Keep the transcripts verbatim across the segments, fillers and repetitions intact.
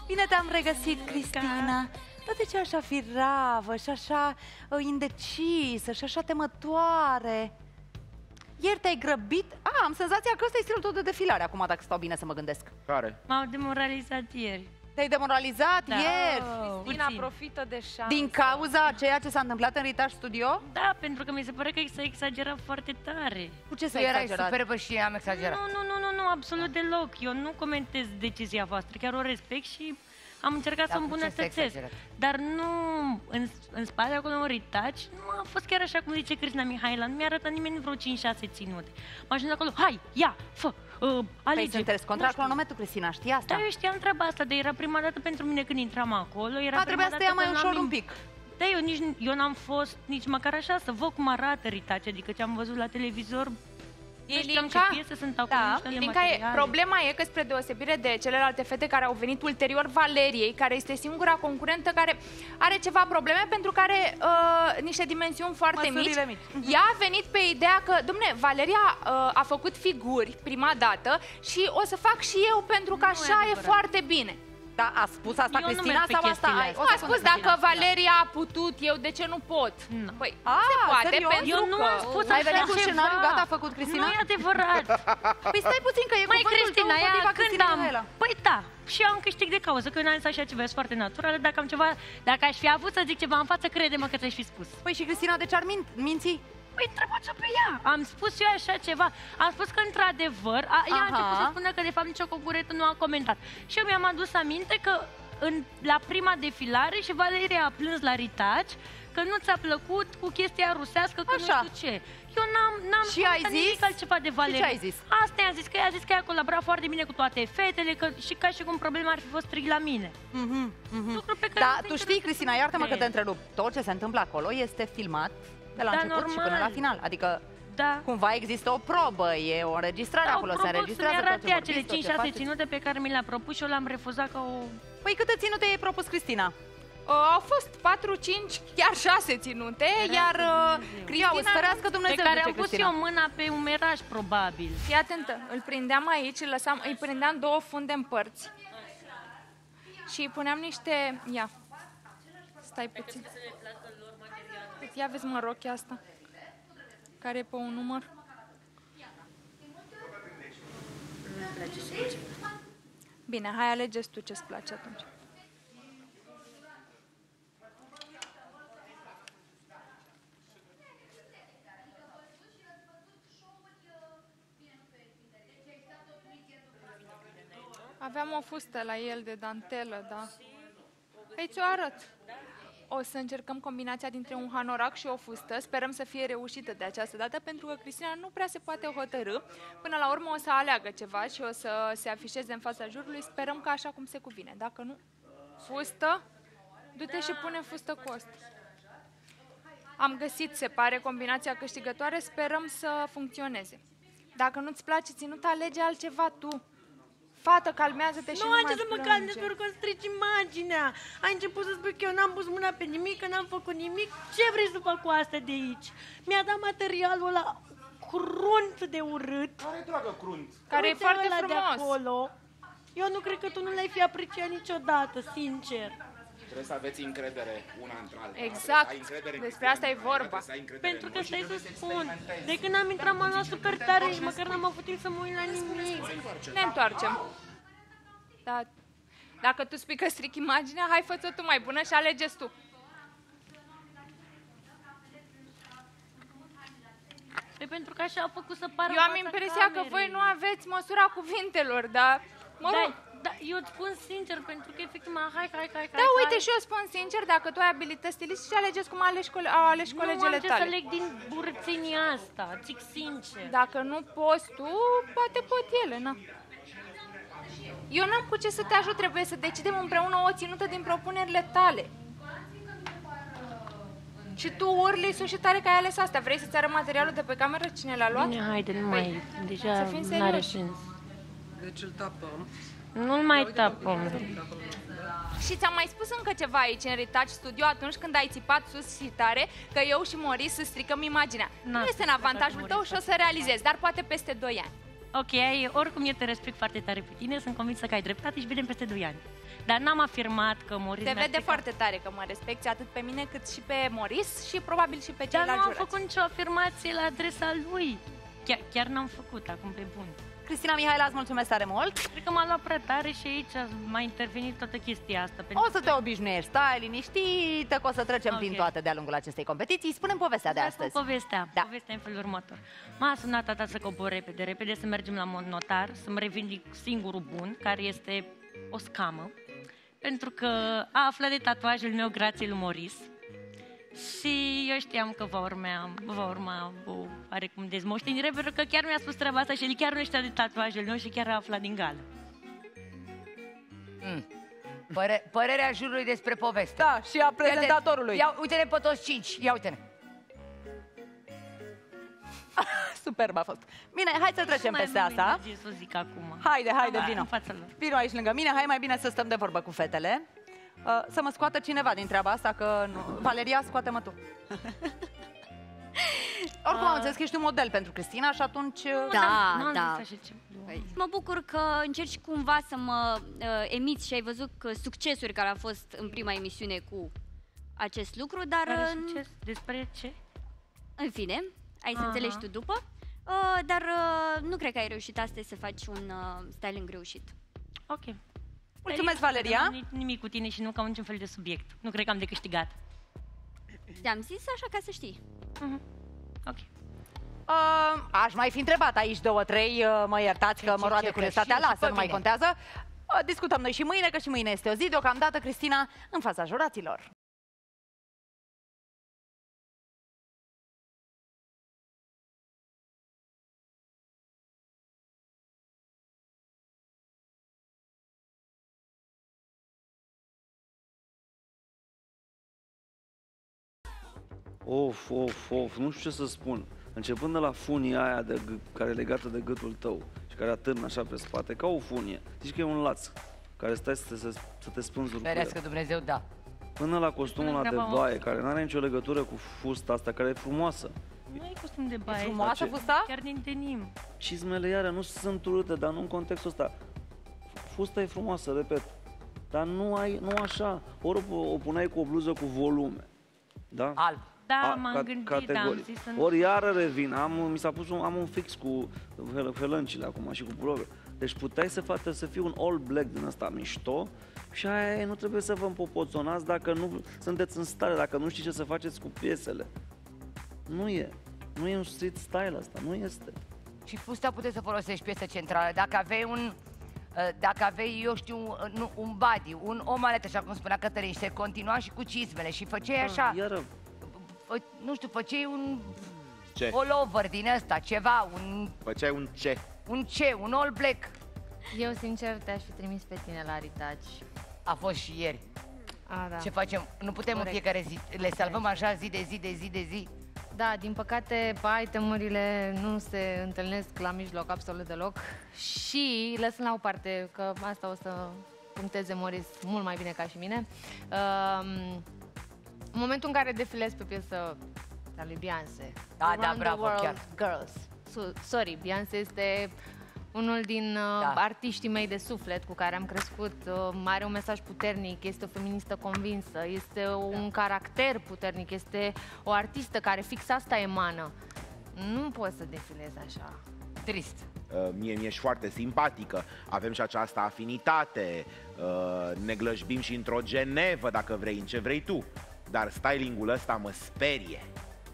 Bine te-am regăsit, Cristina. Dar de ce așa firavă și așa uh, indecisă și așa temătoare? Ieri te-ai grăbit? Ah, am senzația că ăsta e stilul tău de defilare, acum dacă stau bine să mă gândesc. Care? M-au demoralizat ieri. Te-ai demoralizat Da. ieri? Oh, Cristina puțin. profită de șansă. Din cauza a ceea ce s-a întâmplat în Ritaj Studio? Da, pentru că mi se pare că s-a exagerat foarte tare. Cu ce Tu s-a erai exagerat? superbă și am exagerat. Nu, nu, nu, nu, nu, absolut deloc. Eu nu comentez decizia voastră, chiar o respect și am încercat Da, să cu ce s-a îmbunătățesc. exagerat? Dar nu, în, în spate acolo în Ritaci, nu a fost chiar așa cum zice Cristina Mihaela, nu mi-a arătat nimeni vreo cinci șase ținute. M-a ajuns acolo, hai, ia, fă, uh, alege. Păi sunteți contra cronometru, Cristina, știi asta? Da, eu știam treaba asta, dar era prima dată pentru mine când intram acolo. Era A, prima trebuia să te ia dată mai când ușor am un in- pic. Da, eu, nici, eu n-am fost nici măcar așa să văd cum arată Ritaci, adică ce am văzut la televizor. Nu știam ce piese sunt acolo, nu da, știam de Ilinca, e, materiale. problema e că spre deosebire de celelalte fete care au venit ulterior Valeriei, care este singura concurentă care are ceva probleme pentru care uh, niște dimensiuni foarte mici, Măsurile mici. ea a venit pe ideea că, dom'le, Valeria uh, a făcut figuri prima dată și o să fac și eu pentru că Nu e așa e adevărat. foarte bine. Da, a spus asta Eu nu Cristina merg pe sau asta chestiile ai? astea. O Nu, a secundă, spus Cristina. dacă Valeria a putut, eu de ce nu pot? Nu. Păi, A, se poate serios? pentru Eu nu că... am spus Ai așa venit cu un ceva. scenariu gata făcut, Cristina? Nu e adevărat. Păi stai puțin că e Măi, cuvântul Cristina, tău ea împotriva când Cristinei am... Mihaela. Păi da, și eu am câștig de cauză, că eu n-am zis așa ceva, sunt foarte naturală. Dacă am ceva, dacă aș fi avut să zic ceva în față, crede-mă că ți-aș fi spus. Păi și Cristina, de ce ar min- minți? Păi întrebați-o pe ea. Am spus eu așa ceva. Am spus că într-adevăr, a- ea a Aha. început să spună că de fapt nicio concurentă nu a comentat. Și eu mi-am adus aminte că în, la prima defilare și Valeria a plâns la Ritaci că nu ți-a plăcut cu chestia rusească, că Așa. nu știu ce. Eu n-am, n-am Și ai comentat zis? nimic altceva de Valeria. ce ai zis? Asta i-a zis, că i-a zis că ea a colaborat foarte bine cu toate fetele, că și ca și cum problema ar fi fost strig la mine. Mhm, mhm. Lucru pe care Da, nu te tu știi, interesează Cristina, pe iartă-mă că mine. te întrerup. Tot ce se întâmplă acolo este filmat de la Da, început și normal. până la final. Adică Da. cumva există o probă, e o înregistrare Da, acolo, se propus înregistrează să-mi tot arate ce ea cele vorbiți, tot cinci ce șase faceți. ținute pe care mi le-a propus și eu le-am refuzat ca o... Păi câte ținute ai propus, Cristina? Uh, au fost patru, cinci, chiar șase ținute, iar uh, Ia Cristina... uzi, ferească Pe Dumnezeu, care zice am pus Cristina. eu mâna pe umeraș, probabil. Fii atentă, îl prindeam aici, îl, lăsam, îi prindeam două funde în părți și îi puneam niște... Ia, stai puțin. Uite, ia vezi mă rochia asta, care e pe un număr. Bine, hai alegeți tu ce-ți place atunci. Aveam o fustă la el de dantelă, da. Păi ți-o arăt. O să încercăm combinația dintre un hanorac și o fustă. Sperăm să fie reușită de această dată, pentru că Cristina nu prea se poate hotărâ. Până la urmă o să aleagă ceva și o să se afișeze în fața jurului. Sperăm că așa cum se cuvine. Dacă nu, fustă, du-te și pune fustă cu asta. Am găsit, se pare, combinația câștigătoare. Sperăm să funcționeze. Dacă nu-ți place ținut, alege altceva tu. Fată, calmează-te și Nu, nu ai mai ce să mă plânge. calmez pentru că îmi strici imaginea. Ai început să spui că eu n-am pus mâna pe nimic, că n-am făcut nimic. Ce vrei să fac cu asta de aici? Mi-a dat materialul ăla crunt de urât. Care dragă crunt? Care e Uite foarte ăla de frumos. acolo. Eu nu cred că tu nu l-ai fi apreciat niciodată, sincer. Trebuie să aveți încredere una între alta. Exact. Ai încredere în Despre Cristina asta e Mihaela, vorba. trebuie să ai încredere Pentru în că noi și stai să trebuie să spun, experimentezi. de când am intrat m-am luat super tare și măcar n-am avut timp să mă uit la nimic. Ne întoarcem. Da. Dacă tu spui că stric imaginea, hai fă-ți-o tu mai bună și alegeți tu. Păi pentru că așa a făcut să pară Eu am fața impresia că voi camerei. nu aveți măsura cuvintelor, dar mă rog. Da, da, eu îți spun sincer, pentru că efectiv, mă, hai, hai, hai, Da, hai, uite, hai. și eu spun sincer, dacă tu ai abilități stilistice, alegeți cum aleși cole- au ales Nu colegele am ce tale. să leg din burățenia asta, zic sincer. Dacă nu poți tu, poate pot ele, na. Eu n-am cu ce să te ajut, trebuie să decidem împreună o ținută din propunerile tale. Și tu urli sus și tare că ai ales asta. Vrei să-ți arăt materialul de pe cameră? Cine l-a luat? Bine, haide, nu mai, deja să fim n-are serioși. sens. Deci îl tapăm. Nu-l mai tapăm. Și ți-am mai spus încă ceva aici în Ritaci Studio atunci când ai țipat sus și tare că eu și Moris să stricăm imaginea. N-a Nu este în stricat avantajul Moris tău și o să realizezi, dar poate peste doi ani. Ok, ai, oricum eu te respect foarte tare pe tine, sunt convinsă că ai dreptate și vedem peste doi ani. Dar n-am afirmat că Moris Se mi-ar vede strica- foarte tare că mă respecti atât pe mine cât și pe Moris și probabil și pe Dar nu ceilalți am jurați. făcut nicio afirmație la adresa lui. Chiar, chiar n-am făcut, acum pe bun. Cristina Mihaela, îți mulțumesc tare mult. Cred că m-a luat prea tare și aici m-a intervenit toată chestia asta. pentru O să te obișnuiești, stai liniștită, că o să trecem Ok. prin toate de-a lungul acestei competiții. Spune-mi povestea de Să astăzi. spun povestea. Da. Povestea în felul următor. M-a sunat tata să cobor repede, repede să mergem la mod notar, să-mi revindic singurul bun, care este o scamă, pentru că a aflat de tatuajul meu grație lui Moris. Și eu știam că va urma, va urma o oarecum dezmoștenire, pentru că chiar mi-a spus treaba asta și el chiar nu știa de tatuajul meu și chiar a aflat din gală. Mm. Păre- părerea jurului despre poveste. Da, și a prezentatorului. Ia, uite-ne pe toți cinci, ia uite-ne. Superb a fost. Bine, hai să trecem Nu mai peste am asta. energie să o zic acum. Haide, haide, Da, vino. în fața lor. Vino aici lângă mine, hai mai bine să stăm de vorbă cu fetele. Uh, să mă scoată cineva din treaba asta, că nu... Valeria, scoate-mă tu. Oricum am înțeles că ești un model pentru Cristina și atunci... uh, Da, N-am da. zis așa ceva. Mă bucur că încerci cumva să mă uh, emiți și ai văzut că succesul care a fost în prima emisiune cu acest lucru, dar Care uh, succes? Despre ce? în fine, ai să Aha. înțelegi tu după. Uh, dar uh, nu cred că ai reușit astăzi să faci un uh, styling reușit. Ok. Mulțumesc, Nu Valeria. am nici- nimic cu tine și nu cam niciun fel de subiect. Nu cred că am de câștigat. Te-am zis așa ca să știi. Mhm. Ok. Uh, aș mai fi întrebat aici două, trei, uh, mă iertați că Ce, mă ce, roade ce, curiozitatea, că și- și lasă, pe nu mai mine. contează. Uh, discutăm noi și mâine, că și mâine este o zi, deocamdată, Cristina, în fața juraților. Of, of, of, nu știu ce să spun. Începând de la funia aia de g- care e legată de gâtul tău și care atârnă așa pe spate, ca o funie. Zici că e un laț care stai să te, să, să te spânzuri cu el. Ferească Dumnezeu, da. Până la costumul Până ăla de treaba baie, care nu are nicio legătură cu fusta asta, care e frumoasă. Nu e costum de baie. Frumoasă ce? fusta? Chiar din denim. Cizmele iară nu sunt urâte, dar nu în contextul ăsta. Fusta e frumoasă, repet. Dar nu ai, nu așa. Ori o, o puneai cu o bluză cu volume. Da? Alb. Da, A, m-am ca- gândit, dar am categoric. zis să nu... Ori iară revin, am, mi s-a pus un, am un fix cu fel- felăncile acum și cu pulove. Deci puteai să facă să fie un all black din ăsta mișto și aia e, nu trebuie să vă împopoțonați dacă nu sunteți în stare, dacă nu știți ce să faceți cu piesele. Nu e. Nu e un street style asta, nu este. Și fusta puteți să folosești piesă centrală. Dacă aveai un, uh, dacă aveai, eu știu, un, nu, un body, un omalet, așa cum spunea Cătălin, și se continua și cu cizmele și făceai așa, Iară, fă, nu știu, făceai un Ce? all-over din ăsta, ceva, un, Făceai un ce? un ce, un all black. Eu, sincer, te-aș fi trimis pe tine la Ritaci. A fost și ieri. A, da. Ce facem? Nu putem Corect. în fiecare zi, le salvăm așa zi de zi, de zi, de zi. Da, din păcate, itemurile nu se întâlnesc la mijloc absolut deloc și lăsând la o parte, că asta o să puncteze Moris mult mai bine ca și mine. Um, în momentul în care defilezi pe piesă a lui Beyoncé, Da, Around da, the bravo, World chiar. Girls. So- sorry, Beyoncé este unul din uh, Da. artiștii mei de suflet cu care am crescut. Uh, are un mesaj puternic, este o feministă convinsă, este un caracter puternic, este o artistă care fix asta emană. Nu poți să defilezi așa. Trist. Uh, mie mi-ești foarte simpatică, avem și această afinitate, uh, ne glășbim și într-o Genevă, dacă vrei, în ce vrei tu. Dar stylingul ăsta mă sperie.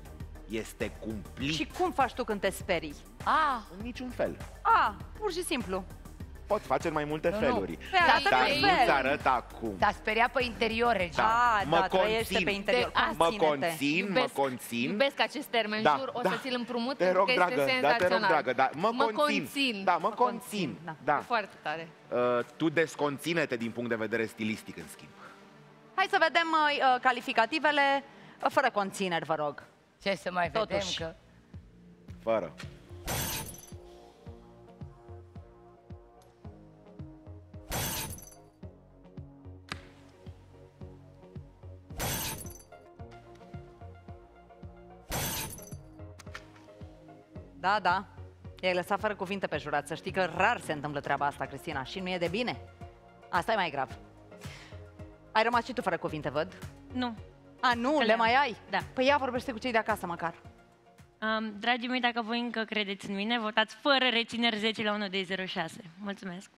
Este cumplit. Și cum faci tu când te sperii? Ah, În niciun fel. A, pur și simplu. Pot face în mai multe Nu, nu. feluri. Pe arată Dar pe nu-ți fel. arăt acum. s-a speriat pe interior, Regina. A, mă da, trăiește conțin. pe interior. De- Mă Conține-te. conțin, mă Iubesc- conțin. Iubesc acest termen, Da, jur, o da. să ți-l împrumut Te pentru rog, că dragă, este da, te rog, senzațional. dragă, da, mă, mă conțin. conțin. Da, mă Mă conțin. conțin, da. Da. Foarte tare. Uh, tu desconține-te din punct de vedere stilistic, în schimb. Hai să vedem uh, uh, calificativele uh, fără conțineri, vă rog. Ce să mai vedem Totuși. că... Fără. Da, da. I-ai lăsat fără cuvinte pe jurat. Să știi că rar se întâmplă treaba asta, Cristina, și nu e de bine. Asta e mai grav. Ai rămas și tu fără cuvinte, văd? Nu. A, nu, Că le le-am. mai ai? Da. Păi ia vorbește cu cei de acasă măcar. Um, dragii mei, dacă voi încă credeți în mine, votați fără rețineri zece la unu de zero șase. Mulțumesc!